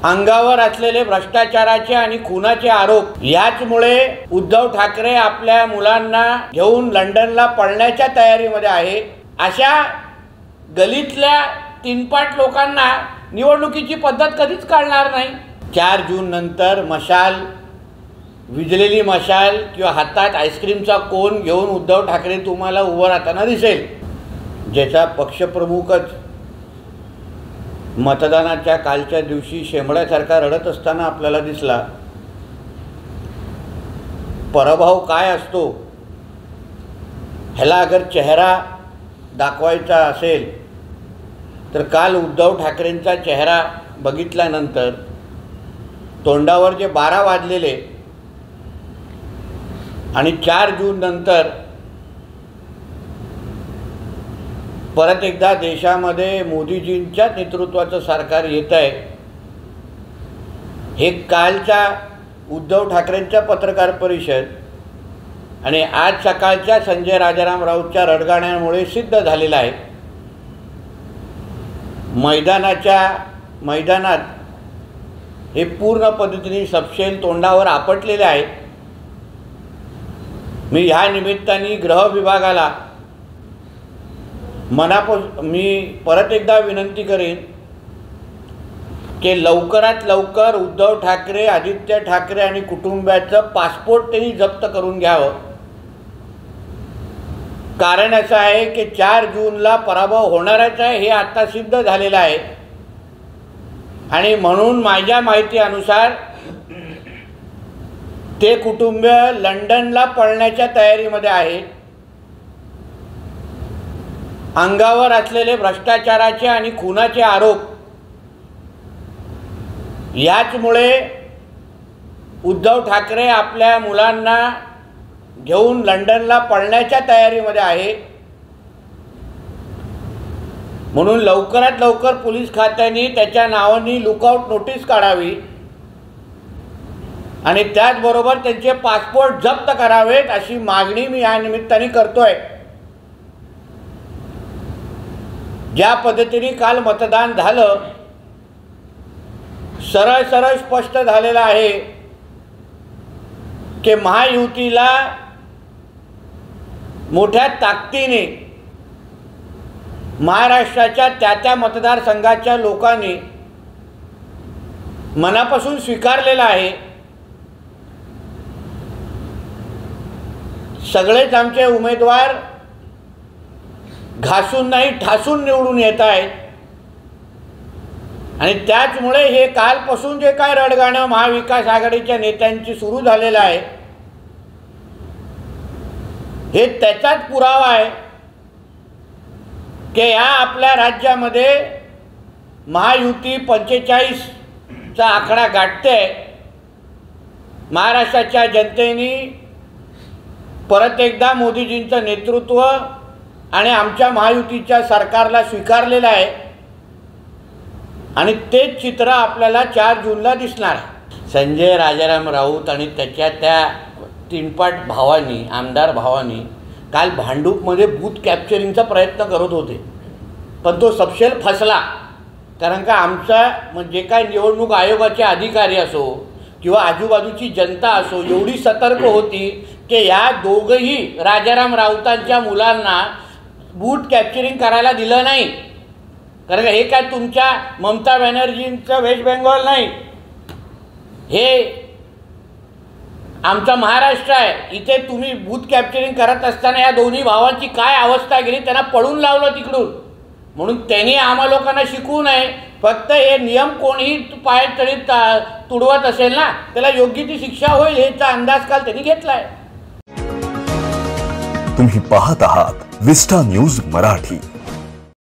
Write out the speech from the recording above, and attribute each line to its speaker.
Speaker 1: अंगावर असलेले भ्रष्टाचाराचे आणि खुनाचे आरोप याचमुळे उद्धव ठाकरे आपल्या मुलांना घेऊन लंडनला पळण्याच्या तयारीमध्ये आहे। अशा गलीतल्या तीनपाट लोकांना निवडणुकीची पद्धत कधीच कळणार नाही। 4 जून नंतर मशाल, विजलेली मशाल किंवा हातात आईस्क्रीमचा कोन घेऊन उद्धव ठाकरे तुम्हाला उभं राहताना दिसेल, ज्याचा पक्षप्रमुखच मतदानाच्या कालच्या दिवशी शेंबड्यासारखा रडत असताना आपल्याला दिसला। पराभव काय असतो ह्याला अगर चेहरा दाखवायचा असेल तर काल उद्धव ठाकरेंचा चेहरा बघितल्यानंतर तोंडावर जे 12 वाजलेले आणि 4 जून नंतर परत एकदा देशामध्ये मोदीजींच्या नेतृत्वाचं सरकार येत आहे, हे कालच्या उद्धव ठाकरेंच्या पत्रकार परिषद आणि आज सकाळच्या संजय राजाराम राऊतच्या रडगाण्यामुळे सिद्ध झालेलं आहे। मैदानात हे पूर्ण पद्धतीने सपशेल तोंडावर आपटलेले आहे। मी ह्या निमित्ताने गृह विभागाला मी परत एकदा विनंती करेन की लवकरात लवकर उद्धव ठाकरे, आदित्य ठाकरे आणि कुटुंबाचं पासपोर्ट त्यांनी जप्त करून घ्यावं। कारण असं आहे की 4 जूनला पराभव होणारच आहे, हे आता सिद्ध झालेलं आहे। आणि म्हणून माझ्या माहितीनुसार ते कुटुंब लंडनला पळण्याच्या तयारीमध्ये आहे। अंगावर असलेले भ्रष्टाचाराचे आणि खुनाचे आरोप याचमुळे उद्धव ठाकरे आपल्या मुलांना घेऊन लंडनला पळण्याच्या तयारीमध्ये आहे। म्हणून लवकरात लवकर पोलीस खात्याने त्याच्या नावाने लुकआउट नोटीस काढावी आणि त्याचबरोबर त्यांचे पासपोर्ट जप्त करावेत अशी मागणी मी या निमित्ताने करतोय। ज्या पद्धतीने काल मतदान झालं, सरळ सरळ स्पष्ट झालेलं आहे की महायुतीला मोठ्या ताकदीने महाराष्ट्राच्या त्या मतदारसंघाच्या लोकांनी मनापासून स्वीकारलेला आहे। सगळेच आमचे उमेदवार घासून नाही ठासून निवडून येत आहेत आणि त्याचमुळे हे कालपासून जे काय रडगाणं महाविकास आघाडीच्या नेत्यांची सुरू झालेलं आहे, हे त्याचाच पुरावा आहे की या आपल्या राज्यामध्ये महायुती 45चा आकडा गाठते। महाराष्ट्राच्या जनतेने परत एकदा मोदीजींचं नेतृत्व आणि आमच्या महायुतीच्या सरकारला स्वीकारलेलं आहे आणि तेच चित्र आपल्याला 4 जूनला दिसणार आहे। संजय राजाराम राऊत आणि त्याच्या त्या तीनपाट भावांनी, आमदार भावांनी काल भांडूपमध्ये बूथ कॅप्चरिंगचा प्रयत्न करत होते, पण तो सपशेल फसला। कारण का आमचा जे काय निवडणूक आयोगाचे अधिकारी असो किंवा आजूबाजूची जनता असो एवढी सतर्क होती की या दोघंही राजाराम राऊतांच्या मुलांना बूथ कॅप्चरिंग करायला दिलं नाही। कारण हे काय तुमच्या ममता बॅनर्जींचं वेस्ट बेंगॉल नाही, हे आमचा महाराष्ट्र आहे। इथे तुम्ही बूथ कॅप्चरिंग करत असताना या दोन्ही भावांची काय अवस्था गेली, त्यांना पळून लावलं तिकडून। म्हणून त्यांनी आम्हा लोकांना शिकवू नये, फक्त हे नियम कोणीही पायतळी तुडवत असेल ना त्याला योग्य ती शिक्षा होईल याचा अंदाज काल त्यांनी घेतलाय।
Speaker 2: तुम्ही पाहत आहात विस्टा न्यूज मराठी।